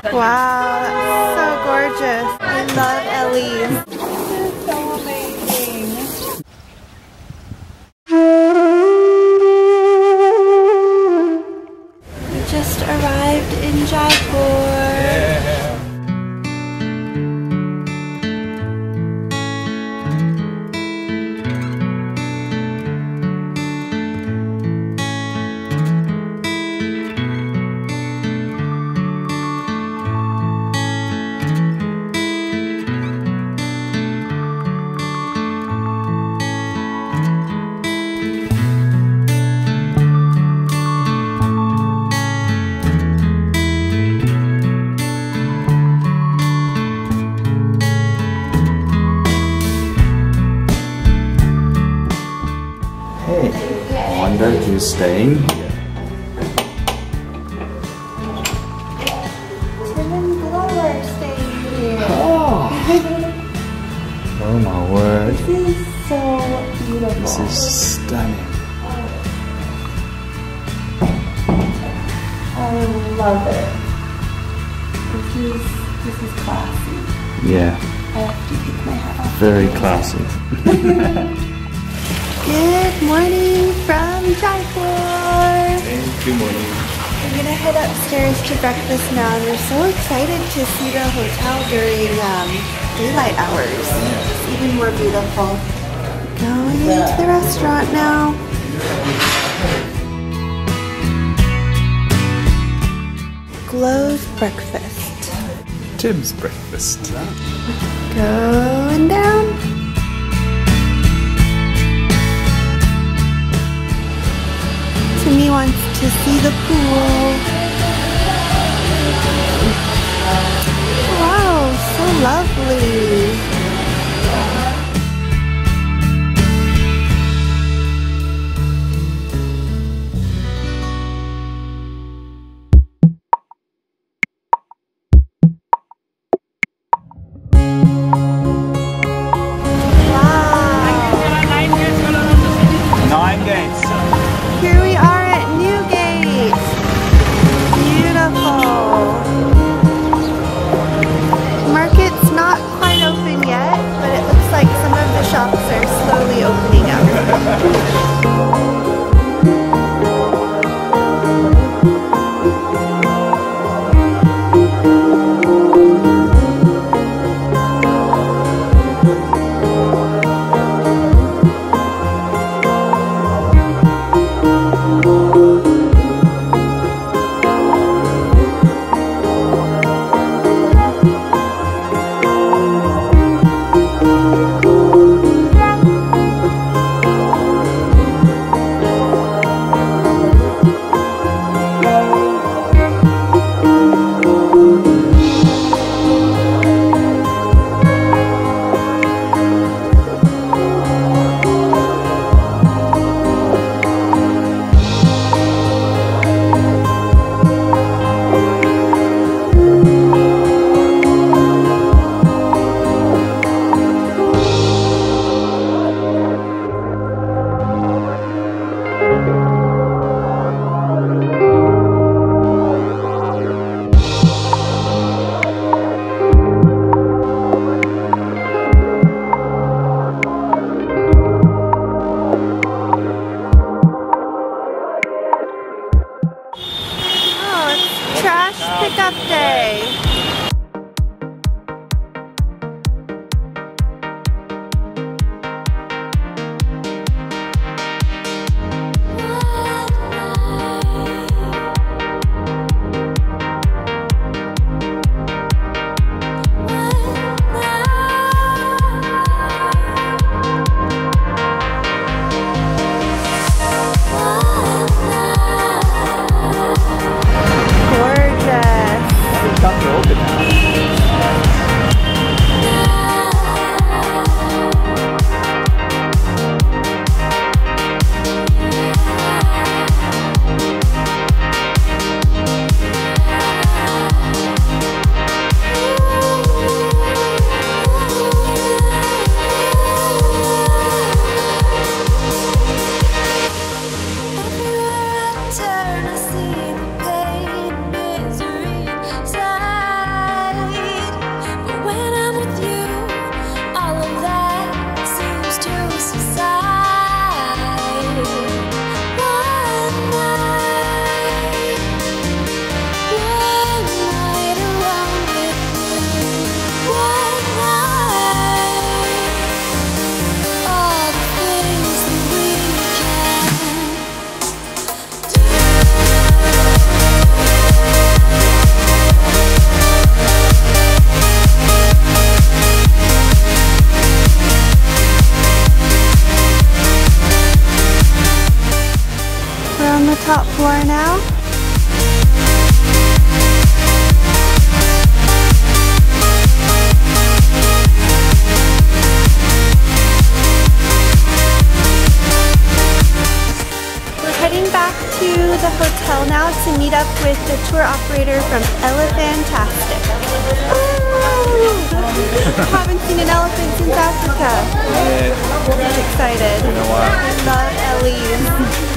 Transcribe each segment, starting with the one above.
Wow, that's so gorgeous. I love Ellie's. This is so amazing. We just arrived in Jaipur. Who's staying here? Tim and Glow are staying here. Oh my word. This is so beautiful. This is stunning. I love it. This is classy. Yeah. I have to take my hat off. Very classy. Good morning from Jaipur. Good morning. We're gonna head upstairs to breakfast now, and we're so excited to see the hotel during daylight hours. It's even more beautiful. Going into the restaurant now. Glow's breakfast. Tim's breakfast. Going down. Timmy wants to see the pool. Wow, so lovely. Here we are at Newgate. Beautiful. Market's not quite open yet, but it looks like some of the shops are slowly opening up. Pickup day. with the tour operator from Elefantastic. Oh, haven't seen an elephant since Africa. Yeah. I'm excited. Been a while. I love Ellie.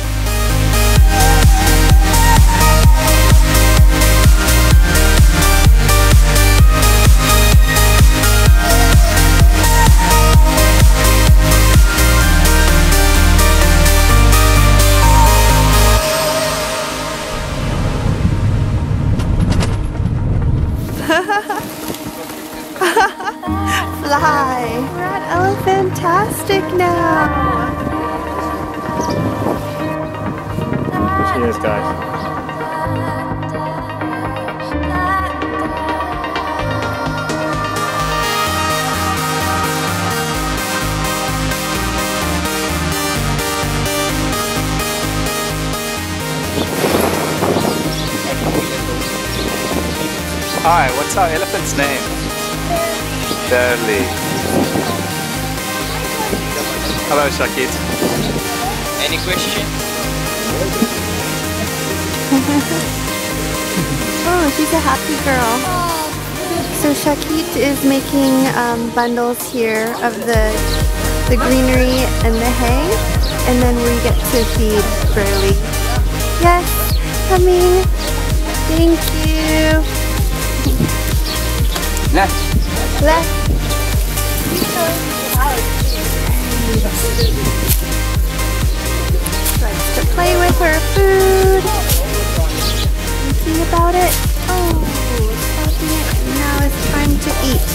Fly! We're at Elefantastic now! Cheers, guys. Hi, what's our elephant's name? Burley. Hello, Shakit. Any question? Oh, she's a happy girl. So Shakit is making bundles here of the greenery and the hay, and then we get to feed Burley. Yes, coming. Thank you. Left. Left. Likes to play with her food. Thinking about it. Oh, stopping it. And now it's time to eat.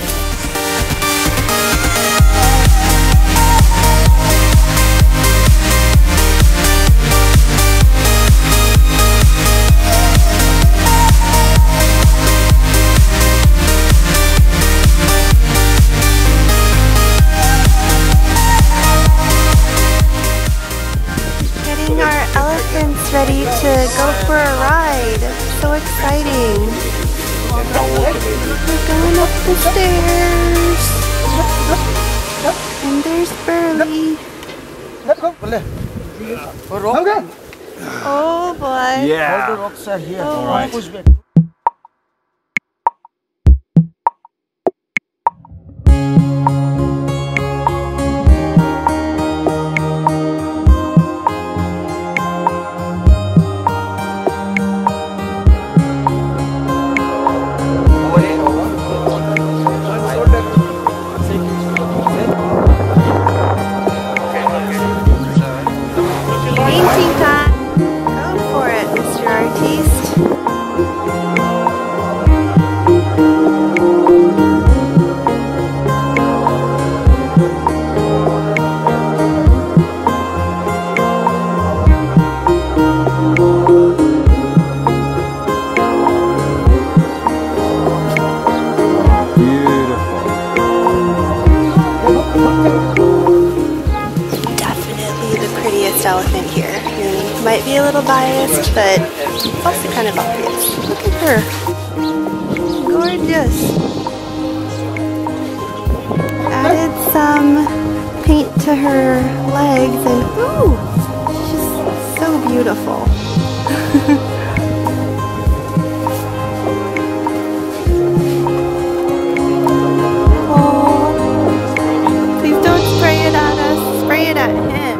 Ready to go for a ride. So exciting. We're going up the stairs. And there's Burley. Oh boy. Yeah. All the rocks are here. Oh. Right. Push back. Painting time. Go for it, Mr. Artiste. Elephant here. I mean, might be a little biased, but it's also kind of obvious. Look at her. Gorgeous. Added some paint to her legs and ooh, she's so beautiful. Oh, please don't spray it at us. Spray it at him.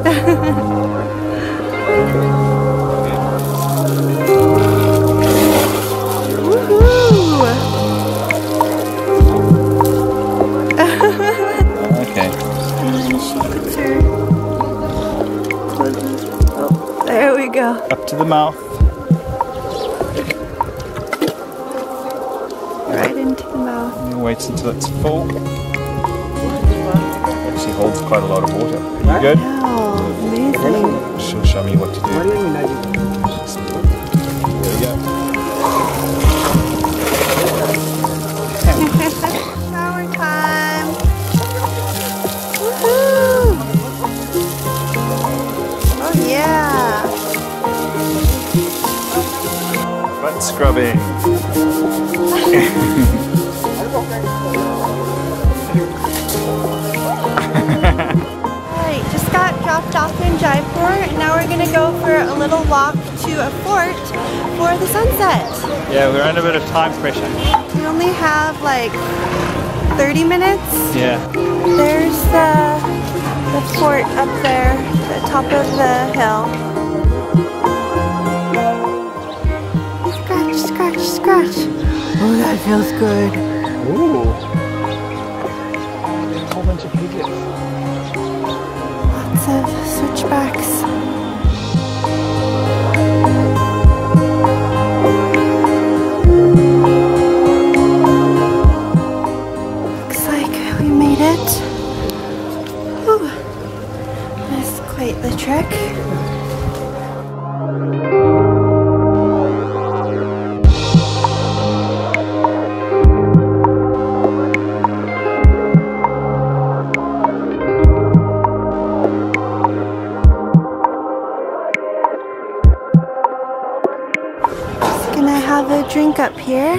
Okay. And then she puts her. Oh, there we go. Up to the mouth. Right into the mouth. And waits until it's full. Actually holds quite a lot of water. You good? Wow, amazing. She'll show me what to do. There we go. Shower time. Woohoo! Oh yeah. Butt scrubbing. Alright, just got dropped stopped off in Jaipur. Now we're gonna go for a little walk to a fort for the sunset. Yeah, we're under a bit of time pressure. We only have like 30 minutes. Yeah. There's the fort up there, the top of the hill. Scratch, scratch, scratch. Oh, that feels good. Ooh. A whole bunch of piglets. Lots of switchbacks. Looks like we made it. Whew. That's quite the trek. Have a drink up here.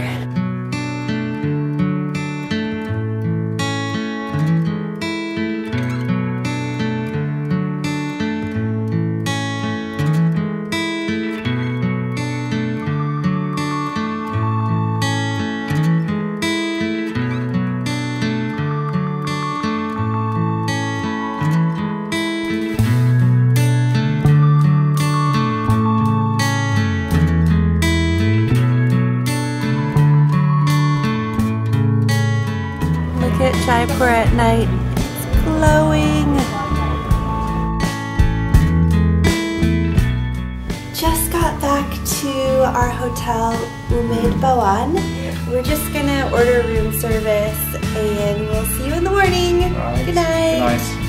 At Jaipur at night. It's glowing. Just got back to our hotel, Umaid Bhawan. We're just gonna order room service and we'll see you in the morning. Right. Good night. Nice.